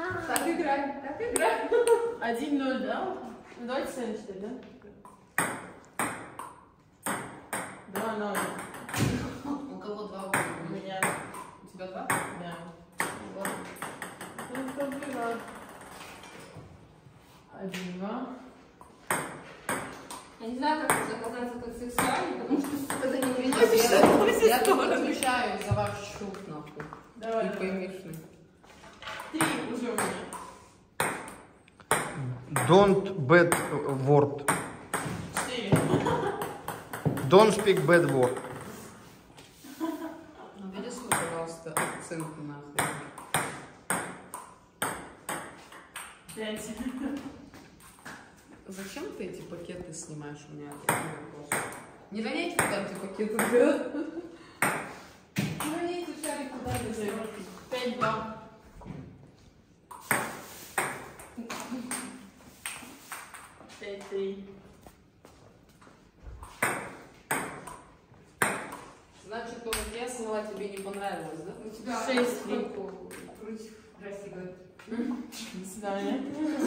Так играй, так играй. 1-0, да? Ну, давайте сами считать, да? 2-0. У кого 2? У меня. У тебя 2? Да. Вот. Ну, кто было? 1-2. Я не знаю, как это оказаться как сексуальный, потому что это не меня. Я тут отвечаю за ваш шут, нахуй. Давай. И поймишь. 3 уже у меня. Don't bad word. 4. Don't speak bad word. Наведи свой, пожалуйста, акцент нахуй. 5. Зачем ты эти пакеты снимаешь у меня? Вопрос. Не роняйте куда эти пакеты, да? Не роняйте шарик куда ты 5-2. Значит, то, как я сняла, тебе не понравилось, да? У тебя 6-3. Здрасте, говорит. До свидания.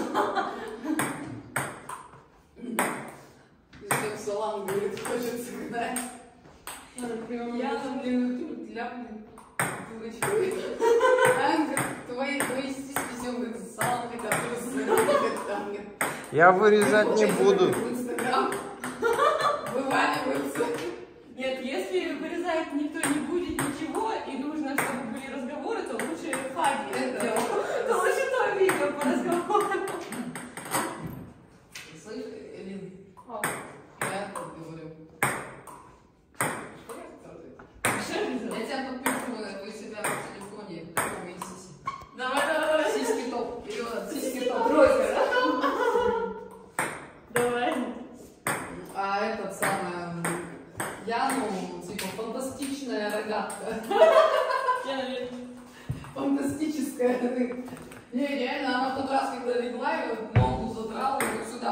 Всем салам, говорит, хочется, да? Я, блин, ляпну, дурочка. Твои сиськи всем, говорит, салам, которые Я вырезать не буду. в Инстаграм вываливаются. Нет, если вырезать никто не будет ничего, и нужно, чтобы были разговоры, то лучше Хаги это делать. То лучше то видео по разговору. Слышь, Элин, О, я тут говорю. что это? Я тебя подписываю у себя в телефоне. Мои сиськи. Давай. Сиськи топ. Вперед, сиськи топ. Тройка, да? Давай. А этот самый... Я, ну, типа, фантастичная рогатка. Я наверное. Фантастическая. Не, реально, она в тот раз, когда легла, я ногу задрала, и сюда